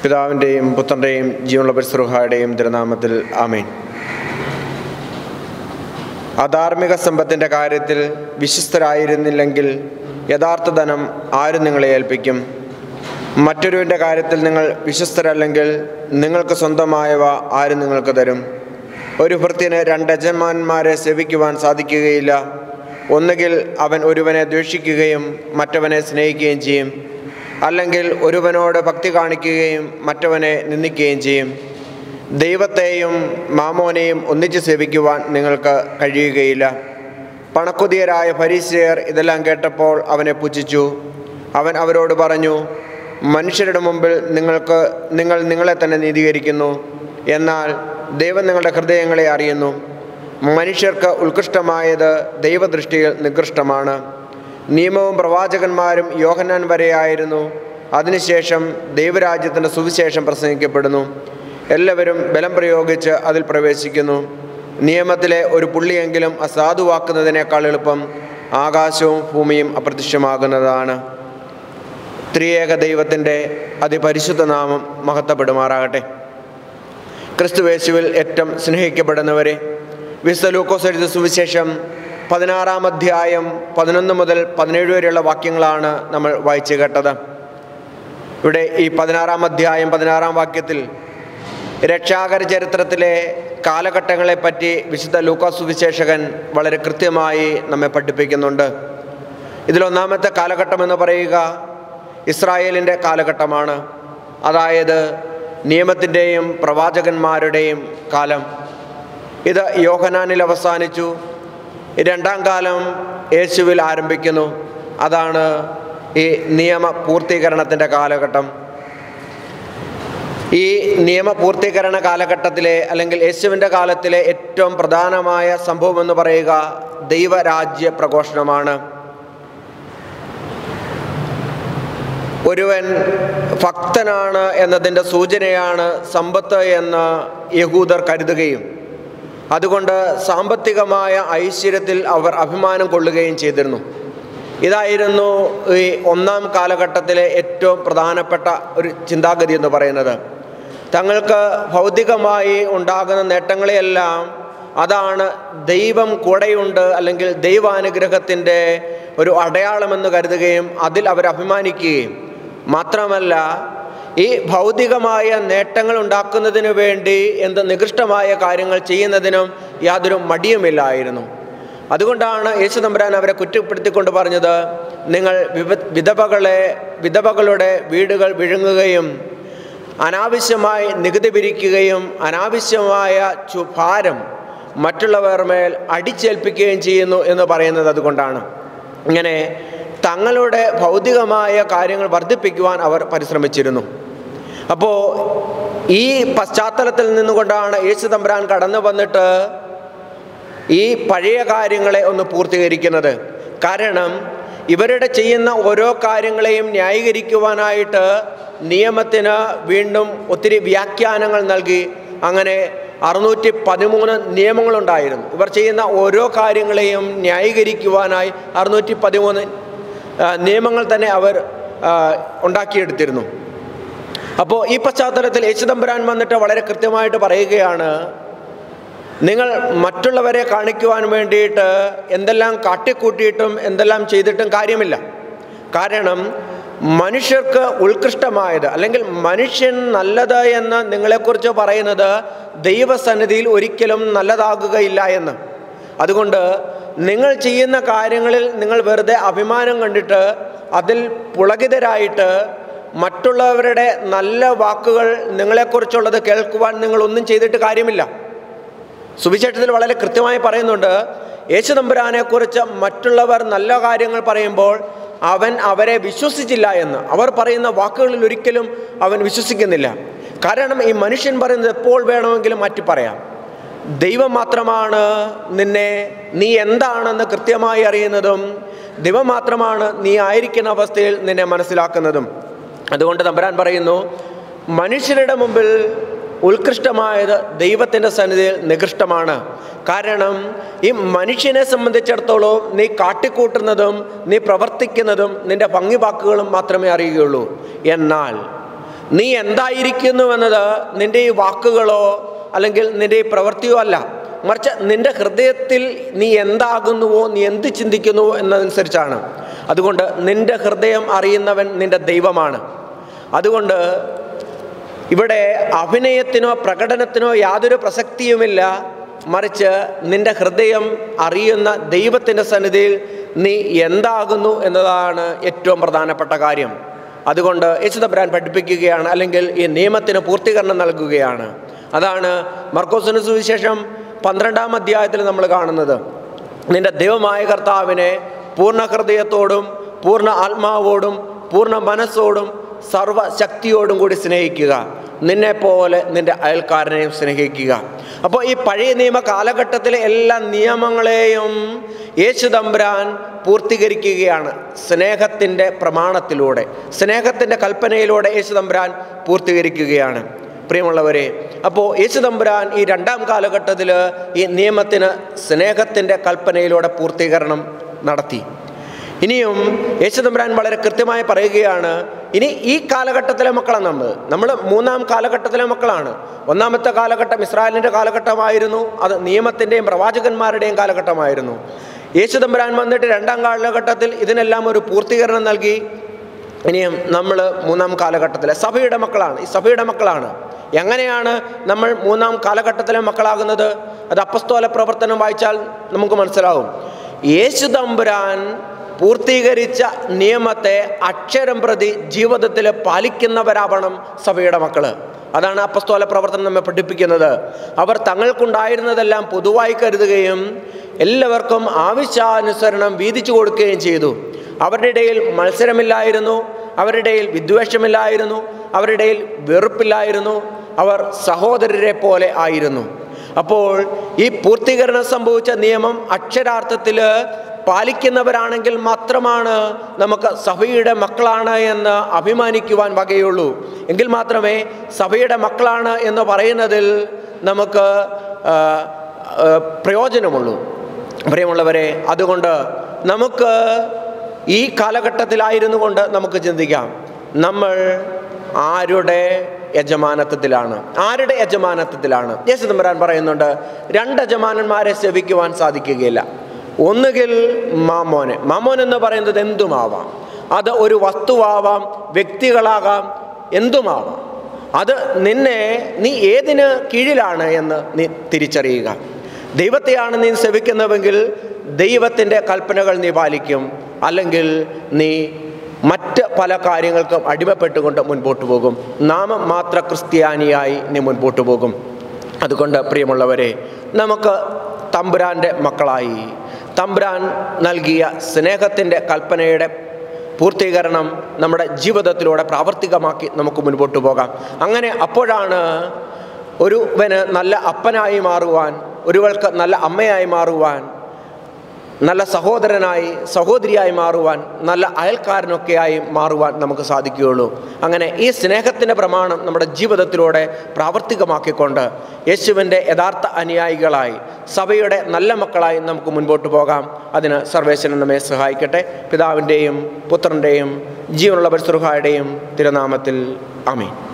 പിതാവിൻ്റെയും പുത്രൻ്റെയും ജീവനുള്ള പരിശുദ്ധ തിരുനാമത്തിൽ ആമേൻ. അധാർമിക സമ്പത്തിൻ്റെ കാര്യത്തിൽ വിശ്വസ്തരായിരുന്നില്ലെങ്കിൽ യഥാർത്ഥ ധനം ആരും നിങ്ങളെ ഏൽപ്പിക്കും? മറ്റൊരുവിൻ്റെ കാര്യത്തിൽ നിങ്ങൾ വിശ്വസ്തരല്ലെങ്കിൽ നിങ്ങൾക്ക് സ്വന്തമായവ ആരും നിങ്ങൾക്ക് തരും? ഒരു ഭൃത്യന് രണ്ട് യജമാനന്മാരെ സേവിക്കുവാൻ സാധിക്കുകയില്ല. ഒന്നുകിൽ അവൻ ഒരുവനെ ദ്വേഷിക്കുകയും മറ്റവനെ സ്നേഹിക്കുകയും ചെയ്യും, അല്ലെങ്കിൽ ഒരുവനോട് ഭക്തി കാണിക്കുകയും മറ്റവനെ നിന്ദിക്കുകയും ചെയ്യും. ദൈവത്തെയും മാമോനെയും ഒന്നിച്ച് സേവിക്കുവാൻ നിങ്ങൾക്ക് കഴിയുകയില്ല. പണക്കൊതിയരായ ഫരീസിയർ ഇതെല്ലാം കേട്ടപ്പോൾ അവനെ പുച്ഛിച്ചു. അവൻ അവരോട് പറഞ്ഞു, മനുഷ്യരുടെ മുമ്പിൽ നിങ്ങൾ നിങ്ങളെ തന്നെ നീതീകരിക്കുന്നു, എന്നാൽ ദൈവം നിങ്ങളുടെ ഹൃദയങ്ങളെ അറിയുന്നു. മനുഷ്യർക്ക് ഉത്കൃഷ്ടമായത് ദൈവദൃഷ്ടിയിൽ നികൃഷ്ടമാണ്. നിയമവും പ്രവാചകന്മാരും യോഹന്നാൻ വരെയായിരുന്നു. അതിനുശേഷം ദൈവരാജ്യത്തിൻ്റെ സുവിശേഷം പ്രസംഗിക്കപ്പെടുന്നു. എല്ലാവരും ബലം പ്രയോഗിച്ച് അതിൽ പ്രവേശിക്കുന്നു. നിയമത്തിലെ ഒരു പുള്ളിയെങ്കിലും അസാധുവാക്കുന്നതിനേക്കാൾ എളുപ്പം ആകാശവും ഭൂമിയും അപ്രത്യക്ഷമാകുന്നതാണ്. ത്രിയേക ദൈവത്തിൻ്റെ അതിപരിശുദ്ധ നാമം മഹത്വപ്പെടുമാറാകട്ടെ. ക്രിസ്തുയേശുവിൽ ഏറ്റവും സ്നേഹിക്കപ്പെടുന്നവരെ, വിശുദ്ധ ലൂക്കോസ് എഴുതിയ സുവിശേഷം 16-ാം അധ്യായം 11 മുതൽ 17 വരെയുള്ള വാക്യങ്ങളാണ് നമ്മൾ വായിച്ചു കേട്ടത്. ഇവിടെ ഈ 16-ാം അധ്യായം 16-ാം വാക്യത്തിൽ രക്ഷാകര ചരിത്രത്തിലെ കാലഘട്ടങ്ങളെപ്പറ്റി വിശുദ്ധ ലൂക്കോസ് സുവിശേഷകൻ വളരെ കൃത്യമായി നമ്മെ പഠിപ്പിക്കുന്നുണ്ട്. ഇതിലൊന്നാമത്തെ കാലഘട്ടം എന്ന് പറയുക ഇസ്രായേലിൻ്റെ കാലഘട്ടമാണ്. അതായത് നിയമത്തിൻ്റെയും പ്രവാചകന്മാരുടെയും കാലം. ഇത് യോഹന്നാനിൽ അവസാനിച്ചു. രണ്ടാം കാലം യേശുവിൽ ആരംഭിക്കുന്നു. അതാണ് ഈ നിയമ പൂർത്തീകരണത്തിൻ്റെ കാലഘട്ടം. ഈ നിയമപൂർത്തീകരണ കാലഘട്ടത്തിലെ അല്ലെങ്കിൽ യേശുവിൻ്റെ കാലത്തിലെ ഏറ്റവും പ്രധാനമായ സംഭവം എന്ന് പറയുക ദൈവരാജ്യ പ്രഘോഷണമാണ്. ഒരുവൻ ഭക്തനാണ് എന്നതിൻ്റെ സൂചനയാണ് സമ്പത്ത് എന്ന് യഹൂദർ കരുതുകയും അതുകൊണ്ട് സാമ്പത്തികമായ ഐശ്വര്യത്തിൽ അവർ അഭിമാനം കൊള്ളുകയും ചെയ്തിരുന്നു. ഇതായിരുന്നു ഈ ഒന്നാം കാലഘട്ടത്തിലെ ഏറ്റവും പ്രധാനപ്പെട്ട ഒരു ചിന്താഗതി എന്ന് പറയുന്നത്. തങ്ങൾക്ക് ഭൗതികമായി ഉണ്ടാകുന്ന നേട്ടങ്ങളെയെല്ലാം അതാണ് ദൈവം കൂടെയുണ്ട് അല്ലെങ്കിൽ ദൈവാനുഗ്രഹത്തിൻ്റെ ഒരു അടയാളമെന്ന് കരുതുകയും അതിൽ അവർ അഭിമാനിക്കുകയും മാത്രമല്ല ഈ ഭൗതികമായ നേട്ടങ്ങൾ ഉണ്ടാക്കുന്നതിന് വേണ്ടി എന്ത് നികൃഷ്ടമായ കാര്യങ്ങൾ ചെയ്യുന്നതിനും യാതൊരു മടിയുമില്ലായിരുന്നു. അതുകൊണ്ടാണ് യേശു തമ്പുരാൻ അവരെ കുറ്റപ്പെടുത്തിക്കൊണ്ട് പറഞ്ഞത്, നിങ്ങൾ വിധവകളുടെ വീടുകൾ വിഴുങ്ങുകയും അനാവശ്യമായി നികുതി പിരിക്കുകയും അനാവശ്യമായ ഭാരം മറ്റുള്ളവർ മേൽ അടിച്ചേൽപ്പിക്കുകയും ചെയ്യുന്നു എന്ന് പറയുന്നത് അതുകൊണ്ടാണ്. ഇങ്ങനെ തങ്ങളുടെ ഭൗതികമായ കാര്യങ്ങൾ വർദ്ധിപ്പിക്കുവാൻ അവർ പരിശ്രമിച്ചിരുന്നു. അപ്പോൾ ഈ പശ്ചാത്തലത്തിൽ നിന്നുകൊണ്ടാണ് യേശു തമ്പുരാൻ കടന്നു വന്നിട്ട് ഈ പഴയ കാര്യങ്ങളെ ഒന്ന് പൂർത്തീകരിക്കുന്നത്. കാരണം ഇവരുടെ ചെയ്യുന്ന ഓരോ കാര്യങ്ങളെയും ന്യായീകരിക്കുവാനായിട്ട് നിയമത്തിന് വീണ്ടും ഒത്തിരി വ്യാഖ്യാനങ്ങൾ നൽകി. അങ്ങനെ 613 നിയമങ്ങളുണ്ടായിരുന്നു. ഇവർ ചെയ്യുന്ന ഓരോ കാര്യങ്ങളെയും ന്യായീകരിക്കുവാനായി 613 നിയമങ്ങൾ തന്നെ അവർ ഉണ്ടാക്കിയെടുത്തിരുന്നു. അപ്പോൾ ഈ പശ്ചാത്തലത്തിൽ യേശു തമ്പുരാൻ വന്നിട്ട് വളരെ കൃത്യമായിട്ട് പറയുകയാണ്, നിങ്ങൾ മറ്റുള്ളവരെ കാണിക്കുവാൻ വേണ്ടിയിട്ട് എന്തെല്ലാം കാട്ടിക്കൂട്ടിയിട്ടും എന്തെല്ലാം ചെയ്തിട്ടും കാര്യമില്ല. കാരണം മനുഷ്യർക്ക് ഉത്കൃഷ്ടമായത് അല്ലെങ്കിൽ മനുഷ്യൻ നല്ലത് എന്ന് നിങ്ങളെക്കുറിച്ച് പറയുന്നത് ദൈവസന്നിധിയിൽ ഒരിക്കലും നല്ലതാകുകയില്ല എന്ന്. അതുകൊണ്ട് നിങ്ങൾ ചെയ്യുന്ന കാര്യങ്ങളിൽ നിങ്ങൾ വെറുതെ അഭിമാനം കണ്ടിട്ട് അതിൽ പുളകിതരായിട്ട് മറ്റുള്ളവരുടെ നല്ല വാക്കുകൾ നിങ്ങളെക്കുറിച്ചുള്ളത് കേൾക്കുവാൻ നിങ്ങളൊന്നും ചെയ്തിട്ട് കാര്യമില്ല. സുവിശേഷത്തിൽ വളരെ കൃത്യമായി പറയുന്നുണ്ട്, യേശു തമ്പുരാനെക്കുറിച്ച് മറ്റുള്ളവർ നല്ല കാര്യങ്ങൾ പറയുമ്പോൾ അവൻ അവരെ വിശ്വസിച്ചില്ല എന്ന്. അവർ പറയുന്ന വാക്കുകളിൽ ഒരിക്കലും അവൻ വിശ്വസിക്കുന്നില്ല. കാരണം ഈ മനുഷ്യൻ പറയുന്നത് എപ്പോൾ വേണമെങ്കിലും മാറ്റി പറയാം. ദൈവം മാത്രമാണ് നീ എന്താണെന്ന് കൃത്യമായി അറിയുന്നതും ദൈവം മാത്രമാണ് നീ ആയിരിക്കുന്ന അവസ്ഥയിൽ നിന്നെ മനസ്സിലാക്കുന്നതും. അതുകൊണ്ട് തമ്പുരാൻ പറയുന്നു, മനുഷ്യരുടെ മുമ്പിൽ ഉത്കൃഷ്ടമായത് ദൈവത്തിൻ്റെ സന്നിധിയിൽ നികൃഷ്ടമാണ്. കാരണം ഈ മനുഷ്യനെ സംബന്ധിച്ചിടത്തോളം നീ കാട്ടിക്കൂട്ടുന്നതും നീ പ്രവർത്തിക്കുന്നതും നിൻ്റെ ഭംഗി വാക്കുകളും മാത്രമേ അറിയുകയുള്ളൂ. എന്നാൽ നീ എന്തായിരിക്കുന്നു എന്നത് നിൻ്റെ ഈ വാക്കുകളോ അല്ലെങ്കിൽ നിൻ്റെ ഈ പ്രവൃത്തിയോ അല്ല, മറിച്ച് നിൻ്റെ ഹൃദയത്തിൽ നീ എന്താകുന്നുവോ, നീ എന്ത് ചിന്തിക്കുന്നുവോ എന്നതനുസരിച്ചാണ്. അതുകൊണ്ട് നിൻ്റെ ഹൃദയം അറിയുന്നവൻ നിൻ്റെ ദൈവമാണ്. അതുകൊണ്ട് ഇവിടെ അഭിനയത്തിനോ പ്രകടനത്തിനോ യാതൊരു പ്രസക്തിയുമില്ല, മറിച്ച് നിൻ്റെ ഹൃദയം അറിയുന്ന ദൈവത്തിൻ്റെ സന്നിധിയിൽ നീ എന്താകുന്നു എന്നതാണ് ഏറ്റവും പ്രധാനപ്പെട്ട കാര്യം. അതുകൊണ്ട് യേശുദമ്പുരാൻ പഠിപ്പിക്കുകയാണ്, അല്ലെങ്കിൽ ഈ നിയമത്തിന് പൂർത്തീകരണം നൽകുകയാണ്. അതാണ് മർക്കോസിന് സുവിശേഷം 12-ാം അധ്യായത്തിൽ നമ്മൾ കാണുന്നത്. നിൻ്റെ ദൈവമായ കർത്താവിനെ പൂർണ്ണ ഹൃദയത്തോടും പൂർണ്ണ ആത്മാവോടും പൂർണ്ണ മനസ്സോടും സർവശക്തിയോടും കൂടി സ്നേഹിക്കുക, നിന്നെപ്പോലെ നിൻ്റെ അയൽക്കാരനെയും സ്നേഹിക്കുക. അപ്പോൾ ഈ പഴയ നിയമ കാലഘട്ടത്തിലെ എല്ലാ നിയമങ്ങളെയും യേശുദമ്പുരാൻ പൂർത്തീകരിക്കുകയാണ് സ്നേഹത്തിൻ്റെ പ്രമാണത്തിലൂടെ, സ്നേഹത്തിൻ്റെ കൽപ്പനയിലൂടെ യേശുദമ്പുരാൻ പൂർത്തീകരിക്കുകയാണ്. പ്രിയമുള്ളവരെ, അപ്പോൾ യേശുദമ്പുരാൻ ഈ 2-ാം കാലഘട്ടത്തിൽ ഈ നിയമത്തിന് സ്നേഹത്തിൻ്റെ കൽപ്പനയിലൂടെ പൂർത്തീകരണം നടത്തി. ഇനിയും യേശുദമ്പുരാൻ വളരെ കൃത്യമായി പറയുകയാണ്, ഇനി ഈ കാലഘട്ടത്തിലെ മക്കളാണ് നമ്മൾ 3-ാം കാലഘട്ടത്തിലെ മക്കളാണ്. 1-ാമത്തെ കാലഘട്ടം ഇസ്രായേലിൻ്റെ കാലഘട്ടമായിരുന്നു, അത് നിയമത്തിൻ്റെയും പ്രവാചകന്മാരുടെയും കാലഘട്ടമായിരുന്നു. യേശുദമ്പുരാൻ വന്നിട്ട് 2-ാം കാലഘട്ടത്തിൽ ഇതിനെല്ലാം ഒരു പൂർത്തീകരണം നൽകി. ഇനിയും നമ്മൾ 3-ാം കാലഘട്ടത്തിലെ സഭയുടെ മക്കളാണ്. ഈ സഭയുടെ മക്കളാണ്. എങ്ങനെയാണ് നമ്മൾ 3-ാം കാലഘട്ടത്തിലെ മക്കളാകുന്നത്? അത് അപ്പസ്തോല പ്രവർത്തനം വായിച്ചാൽ നമുക്ക് മനസ്സിലാവും. യേശുദമ്പുരാൻ പൂർത്തീകരിച്ച നിയമത്തെ അക്ഷരം പ്രതി ജീവിതത്തിൽ പാലിക്കുന്നവരാവണം സഭയുടെ മക്കൾ. അതാണ് അപ്പസ്തോല പ്രവർത്തനം നമ്മെ പഠിപ്പിക്കുന്നത്. അവർ തങ്ങൾക്കുണ്ടായിരുന്നതെല്ലാം പൊതുവായി കരുതുകയും എല്ലാവർക്കും ആവശ്യാനുസരണം വീതിച്ചു കൊടുക്കുകയും ചെയ്തു. അവരുടെ ഇടയിൽ മത്സരമില്ലായിരുന്നു, അവരുടെ ഇടയിൽ വിദ്വേഷമില്ലായിരുന്നു, അവരുടെ ഇടയിൽ വെറുപ്പില്ലായിരുന്നു. അവർ സഹോദരരെ പോലെ ആയിരുന്നു. അപ്പോൾ ഈ പൂർത്തീകരണം സംഭവിച്ച നിയമം അക്ഷരാർത്ഥത്തിൽ പാലിക്കുന്നവരാണെങ്കിൽ മാത്രമാണ് നമുക്ക് സഭയുടെ മക്കളാണ് എന്ന് അഭിമാനിക്കുവാൻ വകയുള്ളൂ. എങ്കിൽ മാത്രമേ സഭയുടെ മക്കളാണ് എന്ന് പറയുന്നതിൽ നമുക്ക് പ്രയോജനമുള്ളൂ. പ്രിയമുള്ളവരെ, അതുകൊണ്ട് നമുക്ക് ഈ കാലഘട്ടത്തിലായിരുന്നു കൊണ്ട് നമുക്ക് ചിന്തിക്കാം, നമ്മൾ ആരുടെ യജമാനത്വത്തിലാണ്? ആരുടെ യജമാനത്വത്തിലാണ്? യേശുദമ്പുരാൻ പറയുന്നുണ്ട്, 2 യജമാനന്മാരെ സേവിക്കുവാൻ സാധിക്കുകയില്ല. ഒന്നുകിൽ മാമോൻ എന്ന് പറയുന്നത് എന്തുമാവാം. അത് ഒരു വസ്തുവാവാം, വ്യക്തികളാകാം, എന്തുമാവാം. അത് നീ ഏതിന് കീഴിലാണ് എന്ന് നീ തിരിച്ചറിയുക. ദൈവത്തെയാണ് നീ സേവിക്കുന്നതെങ്കിൽ ദൈവത്തിൻ്റെ കൽപ്പനകൾ നീ പാലിക്കും, അല്ലെങ്കിൽ നീ മറ്റ് പല കാര്യങ്ങൾക്കും അടിമപ്പെട്ടുകൊണ്ട് മുൻപോട്ട് പോകും. നാമം മാത്ര ക്രിസ്ത്യാനിയായി നീ മുൻപോട്ട് പോകും. അതുകൊണ്ട് പ്രിയമുള്ളവരെ, നമുക്ക് തമ്പുരാൻ്റെ മക്കളായി തമ്പുരാൻ നൽകിയ സ്നേഹത്തിൻ്റെ കൽപ്പനയുടെ പൂർത്തീകരണം നമ്മുടെ ജീവിതത്തിലൂടെ പ്രാവർത്തികമാക്കി നമുക്ക് മുൻപോട്ട് പോകാം. അങ്ങനെ അപ്പോഴാണ് ഒരുവന് നല്ല അപ്പനായി മാറുവാൻ, ഒരുവൾക്ക് നല്ല അമ്മയായി മാറുവാൻ, നല്ല സഹോദരനായി സഹോദരിയായി മാറുവാൻ, നല്ല അയൽക്കാരനൊക്കെയായി മാറുവാൻ നമുക്ക് സാധിക്കുകയുള്ളൂ. അങ്ങനെ ഈ സ്നേഹത്തിൻ്റെ പ്രമാണം നമ്മുടെ ജീവിതത്തിലൂടെ പ്രാവർത്തികമാക്കിക്കൊണ്ട് യേശുവിൻ്റെ യഥാർത്ഥ അനുയായികളായി സഭയുടെ നല്ല മക്കളായി നമുക്ക് മുൻപോട്ട് പോകാം. അതിന് സർവേശ്വരൻ നമ്മെ സഹായിക്കട്ടെ. പിതാവിൻ്റെയും പുത്രൻ്റെയും ജീവനുള്ള പരിശുദ്ധ റൂഹായുടെയും തിരുനാമത്തിൽ ആമേൻ.